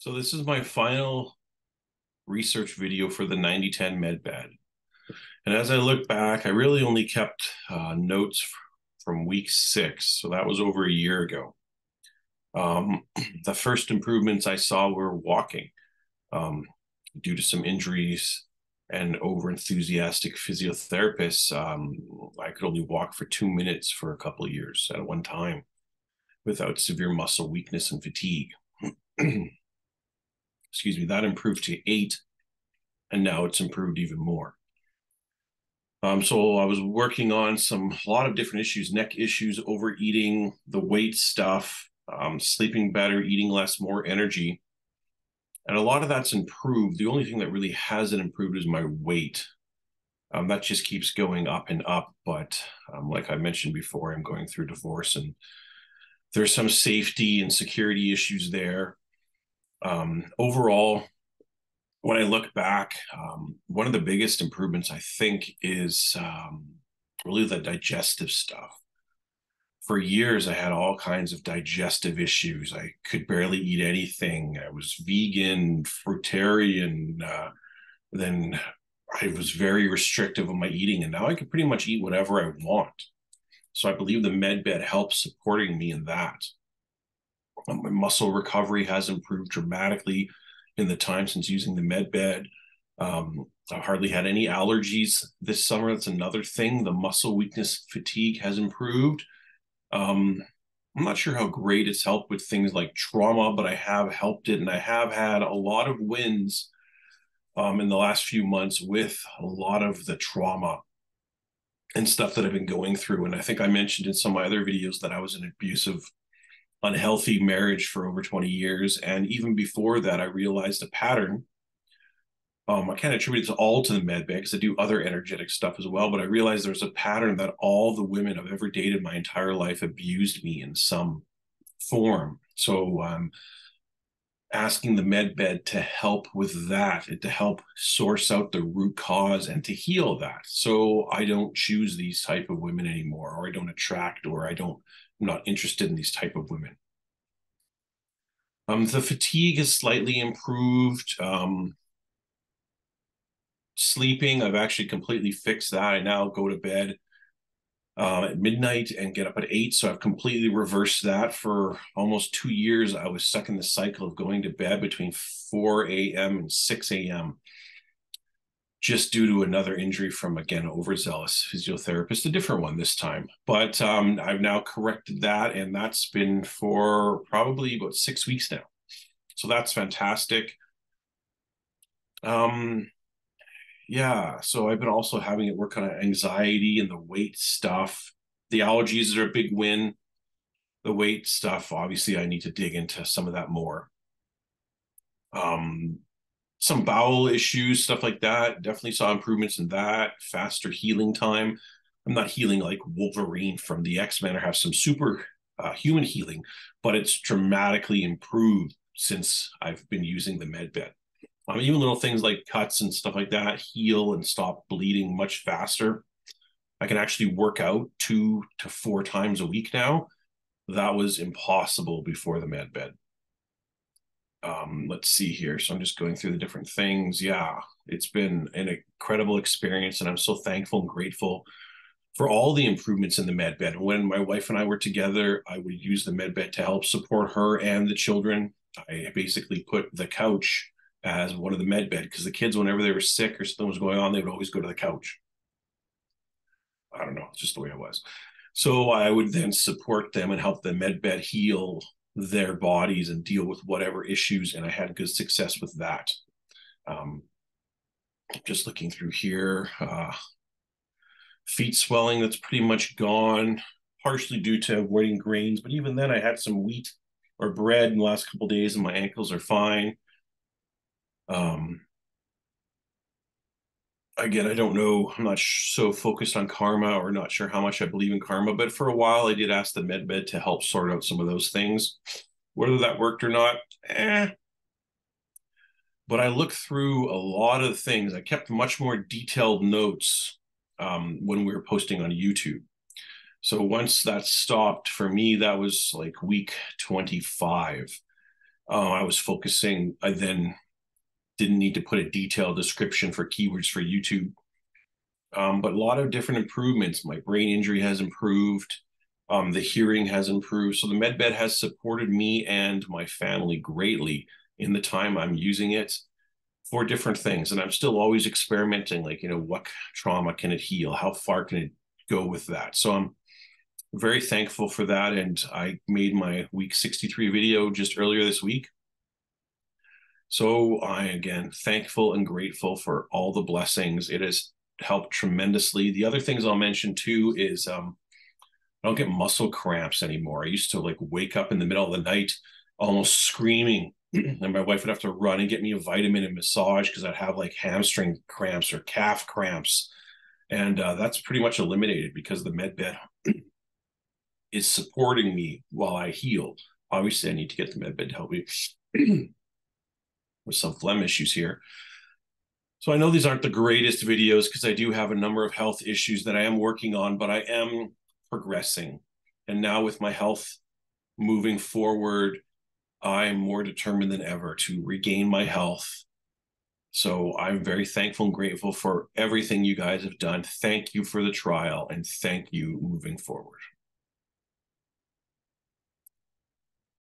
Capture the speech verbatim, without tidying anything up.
So this is my final research video for the ninety ten MedBed. And as I look back, I really only kept uh, notes from week six. So that was over a year ago. Um, the first improvements I saw were walking um, due to some injuries and over enthusiastic physiotherapists. Um, I could only walk for two minutes for a couple of years at one time without severe muscle weakness and fatigue. Excuse me, that improved to eight, and now it's improved even more. Um, so I was working on some a lot of different issues: neck issues, overeating, the weight stuff, um, sleeping better, eating less, more energy, and a lot of that's improved. The only thing that really hasn't improved is my weight. Um, that just keeps going up and up. But um, like I mentioned before, I'm going through divorce, and there's some safety and security issues there. Um, overall, when I look back, um, one of the biggest improvements I think is um, really the digestive stuff. For years, I had all kinds of digestive issues. I could barely eat anything. I was vegan, fruitarian. Uh, then I was very restrictive of my eating, and now I can pretty much eat whatever I want. So I believe the MedBed helps supporting me in that. Um, my muscle recovery has improved dramatically in the time since using the MedBed. Um, I've hardly had any allergies this summer. That's another thing. The muscle weakness, fatigue has improved. Um, I'm not sure how great it's helped with things like trauma, but I have helped it, and I have had a lot of wins um, in the last few months with a lot of the trauma and stuff that I've been going through. And I think I mentioned in some of my other videos that I was in an abusive, unhealthy marriage for over twenty years. And even before that, I realized a pattern. Um, I can't attribute it all to the med bed because I do other energetic stuff as well, but I realized there's a pattern that all the women I've ever dated my entire life abused me in some form. So um, asking the med bed to help with that, and to help source out the root cause and to heal that. So I don't choose these type of women anymore, or I don't attract, or I don't, I'm not interested in these type of women. Um, the fatigue is slightly improved. Um, sleeping, I've actually completely fixed that. I now go to bed um, at midnight and get up at eight. So I've completely reversed that. For almost two years, I was stuck in the cycle of going to bed between four a m and six a m just due to another injury from, again, overzealous physiotherapist, a different one this time. But um, I've now corrected that, and that's been for probably about six weeks now. So that's fantastic. Um, yeah, so I've been also having it work on anxiety and the weight stuff. The allergies are a big win. The weight stuff, obviously, I need to dig into some of that more. Um, some bowel issues, stuff like that. Definitely saw improvements in that. Faster healing time. I'm not healing like Wolverine from the X-Men or have some super uh, human healing, but it's dramatically improved since I've been using the MedBed. Um, even little things like cuts and stuff like that heal and stop bleeding much faster. I can actually work out two to four times a week now. That was impossible before the MedBed. Um, let's see here. So I'm just going through the different things. Yeah, it's been an incredible experience, and I'm so thankful and grateful for all the improvements in the MedBed. When my wife and I were together, I would use the MedBed to help support her and the children. I basically put the couch as one of the med bed because the kids, whenever they were sick or something was going on, they would always go to the couch. I don't know, it's just the way it was. So I would then support them and help the med bed heal their bodies and deal with whatever issues, and I had good success with that. Um, just looking through here, uh, feet swelling, that's pretty much gone, partially due to avoiding grains, but even then I had some wheat or bread in the last couple of days and my ankles are fine. Um, again, I don't know. I'm not so focused on karma, or not sure how much I believe in karma, but for a while I did ask the MedBed to help sort out some of those things. Whether that worked or not, eh. But I looked through a lot of things. I kept much more detailed notes um, when we were posting on YouTube. So once that stopped for me, that was like week twenty-five. Uh, I was focusing, I then didn't need to put a detailed description for keywords for YouTube. Um, but a lot of different improvements. My brain injury has improved. Um, the hearing has improved. So the MedBed has supported me and my family greatly in the time I'm using it for different things. And I'm still always experimenting, like, you know, what trauma can it heal? How far can it go with that? So I'm very thankful for that. And I made my week sixty-three video just earlier this week. So I, again, thankful and grateful for all the blessings. It has helped tremendously. The other things I'll mention too is um, I don't get muscle cramps anymore. I used to like wake up in the middle of the night almost screaming, and my wife would have to run and get me a vitamin and massage because I'd have like hamstring cramps or calf cramps. And uh, that's pretty much eliminated because the MedBed is supporting me while I heal. Obviously, I need to get the MedBed to help me with some phlegm issues here. So I know these aren't the greatest videos because I do have a number of health issues that I am working on, but I am progressing. And now with my health moving forward, I'm more determined than ever to regain my health. So I'm very thankful and grateful for everything you guys have done. Thank you for the trial, and thank you moving forward.